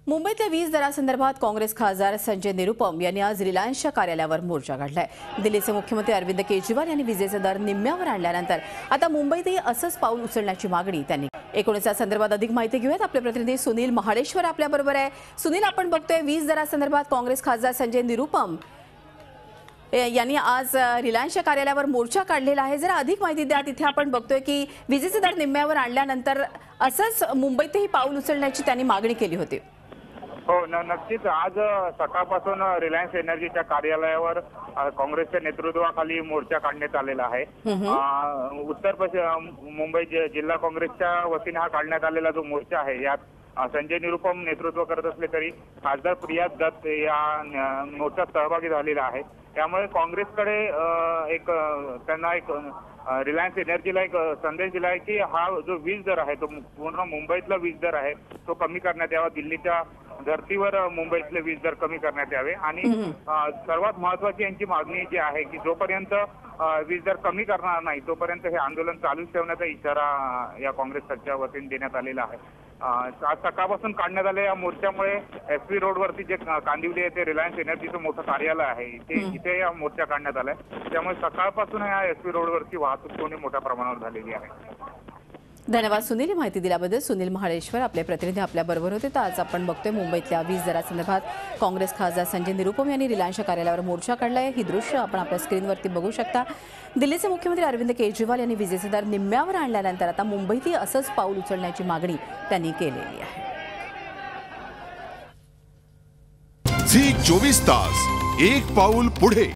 मुंबईतल्या वीज दरासंदर्भात काँग्रेस खासदार संजय निरुपम यांनी आज रिलायन्सच्या कार्यालयावर मोर्चा काढलाय। दिल्लीचे मुख्यमंत्री अरविंद केजरीवाल यांनी विजेचे दर निम्म्यावर आणल्यानंतर आता मुंबईतही असंच पाऊल उचलण्याची मागणी त्यांनी एकूणच या संदर्भात अधिक माहिती घेऊयात। आपले प्रतिनिधी सुनील महाडेश्वर आपल्याबरोबर आहे। सुनील, आपण बघतोय वीज दरासंदर्भात काँग्रेस खासदार संजय निरुपम यांनी आज रिलायन्सच्या कार्यालयावर मोर्चा काढलेला आहे। जरा अधिक माहिती द्या। तिथे आपण बघतोय की विजेचे दर निम्म्यावर आणल्यानंतर असंच मुंबईतही पाऊल उचलण्याची त्यांनी मागणी केली होती। हो, नक्कीच आज सकाळपासून रिलायन्स एनर्जीच्या कार्यालयावर काँग्रेसच्या नेतृत्वाखाली मोर्चा काढण्यात आलेला आहे। मुंबई जिल्हा काँग्रेसच्या वतीने हा काढण्यात आलेला जो मोर्चा आहे यात संजय निरुपम नेतृत्व करत असले तरी खासदार प्रिया दत्त या मोर्चात सहभागी झालेला आहे। त्यामुळे काँग्रेसकडे त्यांना एक रिलायन्स एनर्जीला एक संदेश दिला आहे की हा जो वीज दर आहे तो पूर्ण मुंबईतला वीज दर आहे तो कमी करण्यात यावा। दिल्लीच्या धर्तीवर मुंबईतले वीज दर कमी करण्यात यावे आणि सर्वात महत्त्वाची यांची मागणी जी आहे की जोपर्यंत वीज दर कमी करणार नाही तोपर्यंत हे आंदोलन चालूच ठेवण्याचा इशारा या काँग्रेसच्या वतीने देण्यात आलेला आहे। आज सकाळपासून काढण्यात आलेल्या या मोर्चामुळे एसपी रोडवरती जे कांदिवली येथे रिलायन्स एनर्जीचं मोठं कार्यालय आहे इथे या मोर्चा काढण्यात आलाय। त्यामुळे सकाळपासून या एसपी रोडवरती वाहतूक कोणी मोठ्या प्रमाणावर झालेली आहे। धन्यवाद सुनील, माहिती दिल्याबद्दल। सुनील महाडेश्वर आपले प्रतिनिधी आपल्याबरोबर होते। तर आज आपण बघतोय मुंबईतल्या वीज दरासंदर्भात काँग्रेस खासदार संजय निरुपम यांनी रिलायन्सच्या कार्यालयावर मोर्चा काढलाय। ही दृश्य आपण आपल्या स्क्रीनवरती बघू शकता। दिल्लीचे मुख्यमंत्री अरविंद केजरीवाल यांनी विजेचे दर निम्म्यावर आणल्यानंतर आता मुंबईतही असंच पाऊल उचलण्याची मागणी त्यांनी केलेली आहे। झी 24 तास एक पाऊल पुढे।